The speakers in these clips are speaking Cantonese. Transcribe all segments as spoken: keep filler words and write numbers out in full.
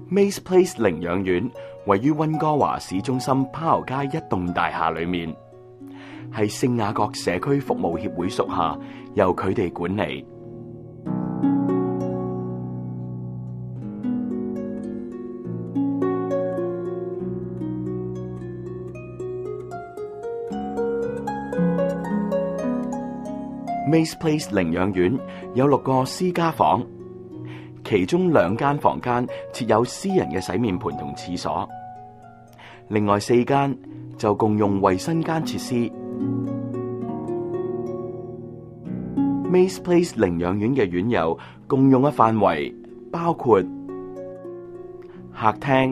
Maze Place 領養院位於溫哥華市中心拋樓街一棟大廈裏面，係聖雅各社區服務協會屬下，由佢哋管理。Maze Place 領養院有六個私家房，其中兩間房間設有私人嘅洗面盆同廁所，另外四間就共用衛生間設施。Maze Place 領養院嘅院友共用嘅範圍包括客廳、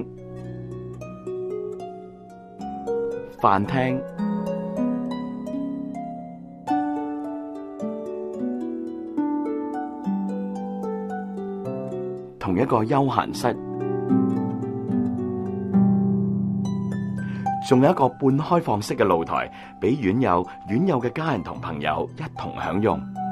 飯廳、同一個休閒室，仲有一個半開放式嘅露台，俾院友、院友嘅家人同朋友一同享用。